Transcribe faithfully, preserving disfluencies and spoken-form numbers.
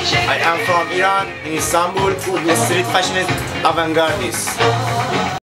I am from Iran, in Istanbul. Street fashion is avant-gardist.